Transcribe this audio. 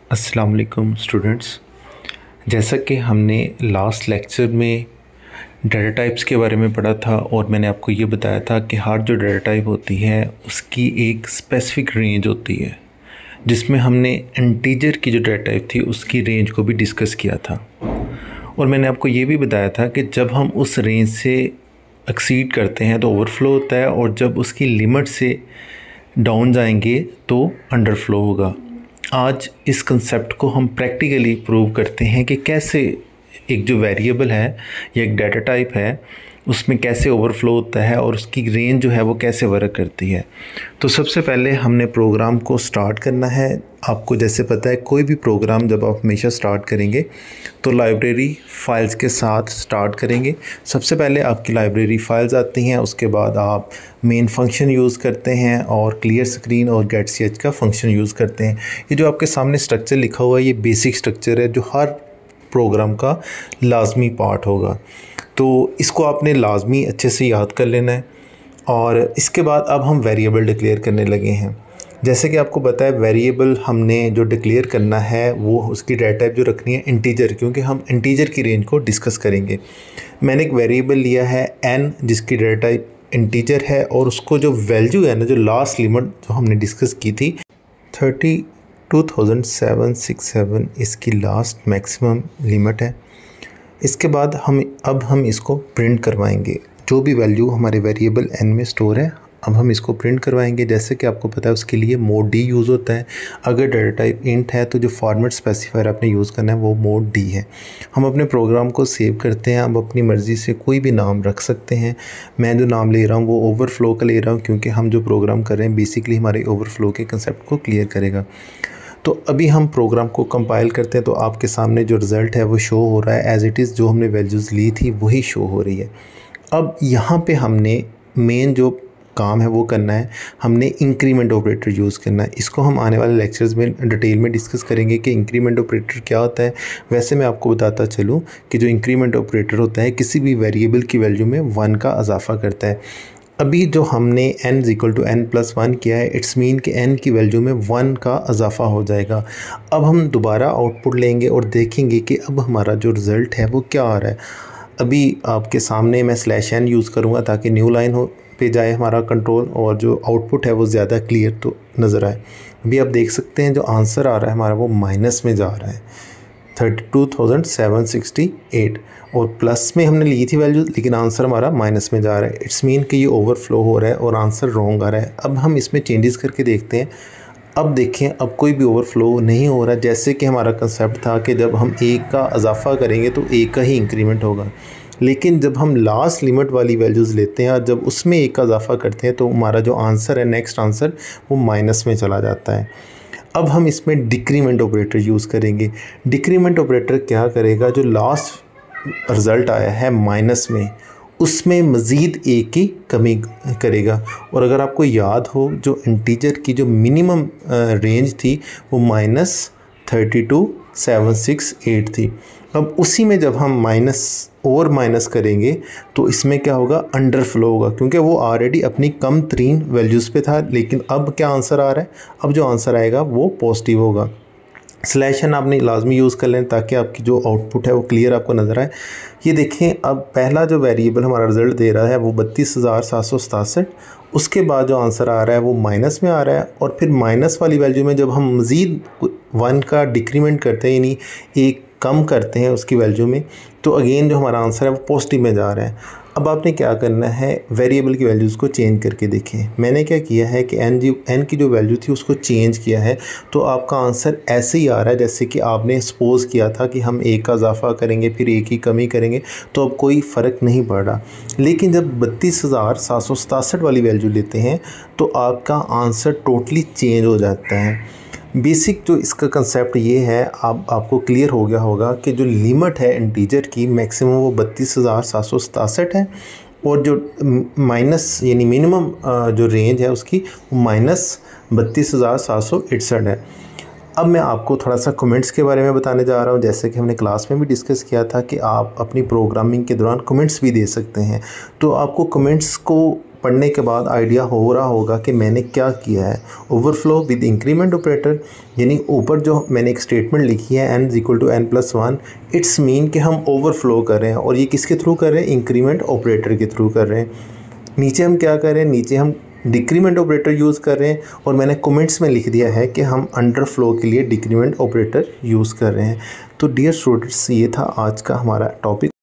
अस्सलाम वालेकुम स्टूडेंट्स। जैसा कि हमने लास्ट लेक्चर में डाटा टाइप्स के बारे में पढ़ा था और मैंने आपको ये बताया था कि हर जो डाटा टाइप होती है उसकी एक स्पेसिफिक रेंज होती है, जिसमें हमने इंटीजर की जो डाटा टाइप थी उसकी रेंज को भी डिस्कस किया था। और मैंने आपको ये भी बताया था कि जब हम उस रेंज से एक्सीड करते हैं तो ओवरफ्लो होता है, और जब उसकी लिमिट से डाउन जाएंगे तो अंडरफ्लो होगा। आज इस कंसेप्ट को हम प्रैक्टिकली प्रूव करते हैं कि कैसे एक जो वेरिएबल है या एक डाटा टाइप है उसमें कैसे ओवरफ्लो होता है और उसकी रेंज जो है वो कैसे वर्क करती है। तो सबसे पहले हमने प्रोग्राम को स्टार्ट करना है। आपको जैसे पता है कोई भी प्रोग्राम जब आप हमेशा स्टार्ट करेंगे तो लाइब्रेरी फ़ाइल्स के साथ स्टार्ट करेंगे। सबसे पहले आपकी लाइब्रेरी फ़ाइल्स आती हैं, उसके बाद आप मेन फंक्शन यूज़ करते हैं और क्लियर स्क्रीन और गेट ch का फंक्शन यूज़ करते हैं। ये जो आपके सामने स्ट्रक्चर लिखा हुआ है ये बेसिक स्ट्रक्चर है जो हर प्रोग्राम का लाजमी पार्ट होगा, तो इसको आपने लाजमी अच्छे से याद कर लेना है। और इसके बाद अब हम वेरिएबल डिक्लेयर करने लगे हैं। जैसे कि आपको पता है वेरिएबल हमने जो डिक्लेयर करना है वो उसकी डाटा टाइप जो रखनी है इंटीजर, क्योंकि हम इंटीजर की रेंज को डिस्कस करेंगे। मैंने एक वेरिएबल लिया है n जिसकी डाटा टाइप इंटीजर है, और उसको जो वैल्यू है ना, जो लास्ट लिमिट जो हमने डिस्कस की थी 32,767 इसकी लास्ट मैक्सिमम लिमिट है। इसके बाद हम इसको प्रिंट करवाएंगे। जो भी वैल्यू हमारे वेरिएबल n में स्टोर है अब हम इसको प्रिंट करवाएंगे। जैसे कि आपको पता है उसके लिए मोड d यूज़ होता है। अगर डाटा टाइप इंट है तो जो फॉर्मेट स्पेसिफायर आपने यूज़ करना है वो मोड d है। हम अपने प्रोग्राम को सेव करते हैं। अब अपनी मर्ज़ी से कोई भी नाम रख सकते हैं। मैं जो नाम ले रहा हूँ वो ओवरफ्लो का ले रहा हूँ, क्योंकि हम जो प्रोग्राम कर रहे हैं बेसिकली हमारे ओवरफ्लो के कंसेप्ट को क्लियर करेगा। तो अभी हम प्रोग्राम को कंपाइल करते हैं तो आपके सामने जो रिज़ल्ट है वो शो हो रहा है। एज़ इट इज़ जो हमने वैल्यूज़ ली थी वही शो हो रही है। अब यहाँ पे हमने मेन जो काम है वो करना है, हमने इंक्रीमेंट ऑपरेटर यूज़ करना है। इसको हम आने वाले लेक्चर्स में डिटेल में डिस्कस करेंगे कि इंक्रीमेंट ऑपरेटर क्या होता है। वैसे मैं आपको बताता चलूँ कि जो इंक्रीमेंट ऑपरेटर होता है किसी भी वेरिएबल की वैल्यू में 1 का इजाफा करता है। अभी जो हमने n = n+1 किया है, इट्स मीन कि n की वैल्यू में 1 का इजाफा हो जाएगा। अब हम दोबारा आउटपुट लेंगे और देखेंगे कि अब हमारा जो रिज़ल्ट है वो क्या आ रहा है। अभी आपके सामने मैं /n यूज़ करूँगा ताकि न्यू लाइन हो पे जाए हमारा कंट्रोल, और जो आउटपुट है वो ज़्यादा क्लियर तो नज़र आए। अभी आप देख सकते हैं जो आंसर आ रहा है हमारा वो माइनस में जा रहा है 32,768, और प्लस में हमने ली थी वैल्यू लेकिन आंसर हमारा माइनस में जा रहा है। इट्स मीन कि ये ओवरफ्लो हो रहा है और आंसर रॉन्ग आ रहा है। अब हम इसमें चेंजेस करके देखते हैं। अब देखें अब कोई भी ओवरफ्लो नहीं हो रहा। जैसे कि हमारा कंसेप्ट था कि जब हम 1 का इजाफा करेंगे तो 1 का ही इंक्रीमेंट होगा, लेकिन जब हम लास्ट लिमिट वाली वैल्यूज़ लेते हैं और जब उसमें 1 का इजाफा करते हैं तो हमारा जो आंसर है नेक्स्ट आंसर वो माइनस में चला जाता है। अब हम इसमें डिक्रीमेंट ऑपरेटर यूज़ करेंगे। डिक्रीमेंट ऑपरेटर क्या करेगा, जो लास्ट रिज़ल्ट आया है माइनस में उसमें मज़ीद 1 की कमी करेगा। और अगर आपको याद हो जो इंटीजर की जो मिनिमम रेंज थी वो -32,768 थी। अब उसी में जब हम माइनस करेंगे तो इसमें क्या होगा, अंडरफ्लो होगा, क्योंकि वो ऑलरेडी अपनी कम तरीन वैल्यूज़ पे था। लेकिन अब क्या आंसर आ रहा है, अब जो आंसर आएगा वो पॉजिटिव होगा। /n आपने लाजमी यूज़ कर लें ताकि आपकी जो आउटपुट है वो क्लियर आपको नज़र आए। ये देखें अब पहला जो वेरिएबल हमारा रिज़ल्ट दे रहा है वो 32,767, उसके बाद जो आंसर आ रहा है वो माइनस में आ रहा है। और फिर माइनस वाली वैल्यू में जब हम मज़ीद 1 का डिक्रीमेंट करते हैं यानी 1 कम करते हैं उसकी वैल्यू में, तो अगेन जो हमारा आंसर है वो पॉजिटिव में जा रहा है। अब आपने क्या करना है, वेरिएबल की वैल्यूज़ को चेंज करके देखें। मैंने क्या किया है कि n की जो वैल्यू थी उसको चेंज किया है, तो आपका आंसर ऐसे ही आ रहा है जैसे कि आपने सपोज़ किया था कि हम 1 का इजाफा करेंगे फिर 1 की कमी करेंगे, तो अब कोई फ़र्क नहीं पड़ रहा। लेकिन जब 32,767 वाली वैल्यू लेते हैं तो आपका आंसर टोटली चेंज हो जाता है। बेसिक जो इसका कंसेप्ट ये है, आपको क्लियर हो गया होगा कि जो लिमिट है इंटीजर की मैक्सिमम वो 32,767 है, और जो माइनस यानी मिनिमम जो रेंज है उसकी वो -32,768 है। अब मैं आपको थोड़ा सा कमेंट्स के बारे में बताने जा रहा हूँ। जैसे कि हमने क्लास में भी डिस्कस किया था कि आप अपनी प्रोग्रामिंग के दौरान कमेंट्स भी दे सकते हैं, तो आपको कमेंट्स को पढ़ने के बाद आइडिया हो रहा होगा कि मैंने क्या किया है। ओवरफ्लो विद इंक्रीमेंट ऑपरेटर, यानी ऊपर जो मैंने एक स्टेटमेंट लिखी है n = n+1, इट्स मीन कि हम ओवरफ्लो कर रहे हैं, और ये किसके थ्रू कर रहे हैं? इंक्रीमेंट ऑपरेटर के थ्रू कर रहे हैं। नीचे हम क्या कर रहे हैं? नीचे हम डिक्रीमेंट ऑपरेटर यूज़ कर रहे हैं, और मैंने कमेंट्स में लिख दिया है कि हम अंडरफ्लो के लिए डिक्रीमेंट ऑपरेटर यूज़ कर रहे हैं। तो डियर स्टूडेंट्स, ये था आज का हमारा टॉपिक।